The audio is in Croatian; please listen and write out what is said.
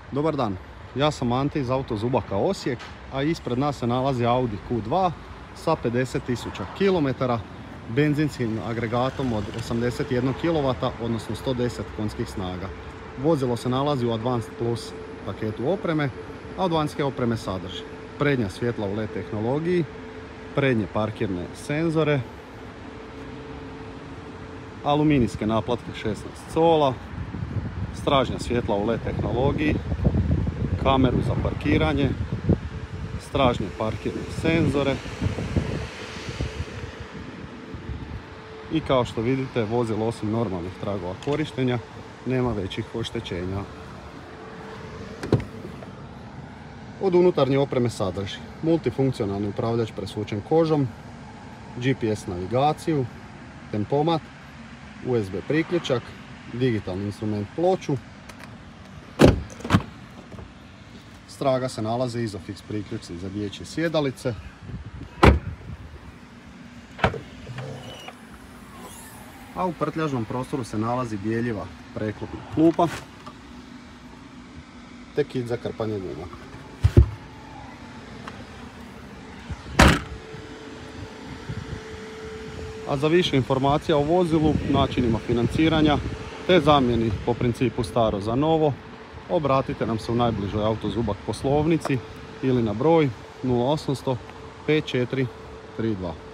Dobar dan, ja sam Ante iz Autozubaka Osijek, a ispred nas se nalazi Audi Q2 sa 50.000 km, benzinskim agregatom od 81 kW, odnosno 110 konjskih snaga. Vozilo se nalazi u Advanced Plus paketu opreme, a od vanjske opreme sadrži prednja svjetla u LED tehnologiji, prednje parkirne senzore, aluminijske naplatke 16 cola, stražnja svjetla u LED tehnologiji, kameru za parkiranje, stražnje parkirne senzore i kao što vidite vozilo osim normalnih tragova korištenja nema većih oštećenja. Od unutarnje opreme sadrži multifunkcionalni upravljač presvučen kožom, GPS navigaciju, tempomat, USB priključak, digitalni instrument ploču. Straga se nalaze Isofix priključci za dječje sjedalice. A u prtljažnom prostoru se nalazi bjeljiva preklopna klupa te kit za krpanje guma. A za više informacija o vozilu, načinima financiranja te zamjeni po principu staro za novo, obratite nam se u najbližoj Autozubak poslovnici ili na broj 0800 5432.